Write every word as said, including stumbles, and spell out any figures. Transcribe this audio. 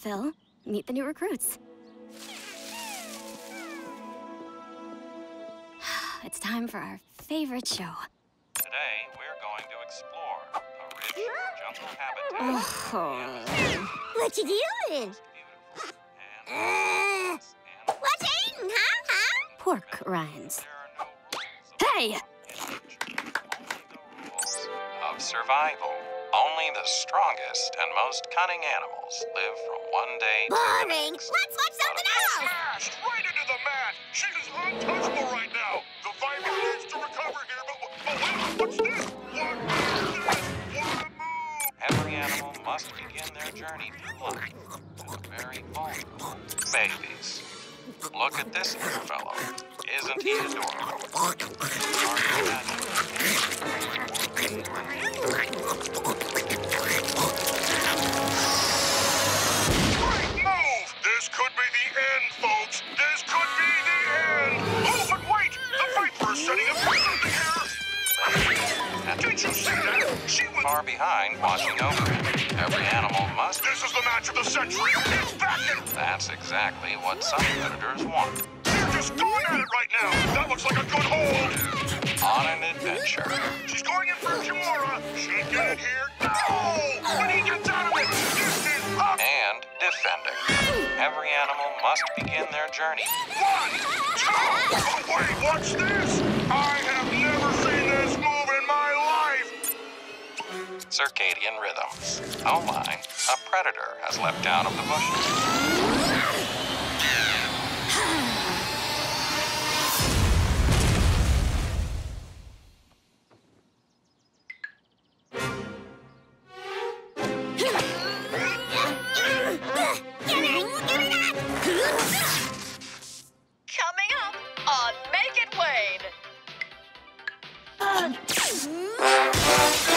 Phil. Meet the new recruits. It's time for our favorite show. Today, we're going to explore a rich jungle habitat. Oh. What you doing? Uh, what's eating, huh, huh? Pork rinds. Hey! Of survival. Only the strongest and most cunning animals live from one day to the Boring. next. Let's watch something else. Smashed right into the mat. She is untouchable right now. The Viper needs to recover here, but oh, wait, what's this? What is this? What a move! Every animal must begin their journey through life as very vulnerable babies. Look at this little fellow. Isn't he adorable? Hard to imagine. Great move! This could be the end, folks. This could be the end. Oh, but wait! The Viper is setting up for something here. Did you see that? She was Far behind, watching over him. Every animal must. This is the match of the century. It's back in. That's exactly what some predators want. They're just going at it right now. That looks like a good hold. On an adventure. She's going in for Kimura. She'll get it here. No! When he gets out of it, this is up. And defending. Every animal must begin their journey. One, two. Oh, wait, what's this? I have never seen this move in my life. Circadian rhythms. Oh my, a predator has leapt out of the bushes. Coming up on Make It Wade. Uh,